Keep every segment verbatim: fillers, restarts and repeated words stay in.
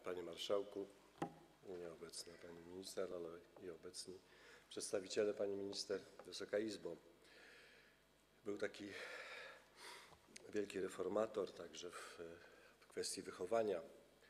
Panie Marszałku, nieobecna Pani Minister, ale i obecni przedstawiciele Pani Minister, Wysoka Izbo. Był taki wielki reformator także w, w kwestii wychowania,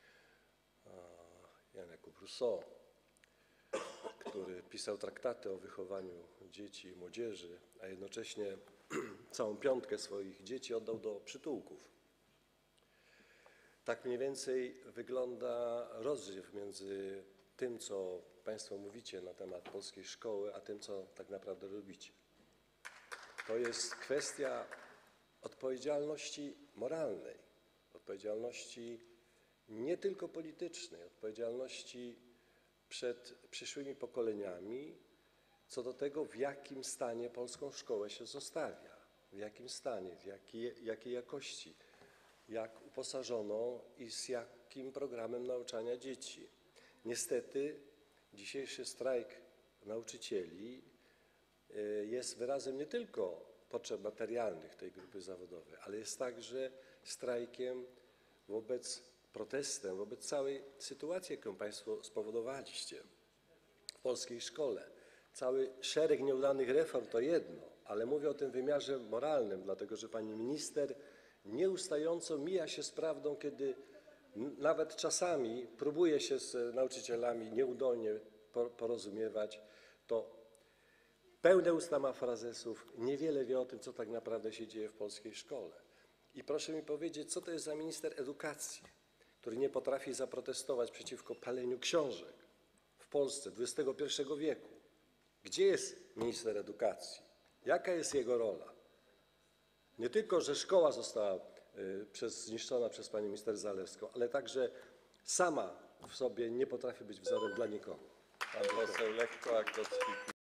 Jan Jakub Rousseau, który pisał traktaty o wychowaniu dzieci i młodzieży, a jednocześnie całą piątkę swoich dzieci oddał do przytułków. Tak mniej więcej wygląda rozrzyw między tym, co Państwo mówicie na temat polskiej szkoły, a tym, co tak naprawdę robicie. To jest kwestia odpowiedzialności moralnej, odpowiedzialności nie tylko politycznej, odpowiedzialności przed przyszłymi pokoleniami co do tego, w jakim stanie polską szkołę się zostawia, w jakim stanie, w jakiej, jakiej jakości, jak uposażoną i z jakim programem nauczania dzieci. Niestety dzisiejszy strajk nauczycieli jest wyrazem nie tylko potrzeb materialnych tej grupy zawodowej, ale jest także strajkiem wobec, protestem wobec całej sytuacji, jaką Państwo spowodowaliście w polskiej szkole. Cały szereg nieudanych reform to jedno, ale mówię o tym wymiarze moralnym, dlatego że Pani Minister nieustająco mija się z prawdą, kiedy nawet czasami próbuje się z nauczycielami nieudolnie porozumiewać, to pełne usta ma frazesów, niewiele wie o tym, co tak naprawdę się dzieje w polskiej szkole. I proszę mi powiedzieć, co to jest za minister edukacji, który nie potrafi zaprotestować przeciwko paleniu książek w Polsce dwudziestego pierwszego wieku. Gdzie jest minister edukacji? Jaka jest jego rola? Nie tylko, że szkoła została przez, zniszczona przez panią minister Zalewską, ale także sama w sobie nie potrafi być wzorem dla nikogo. Pan poseł Lech Kołakowski.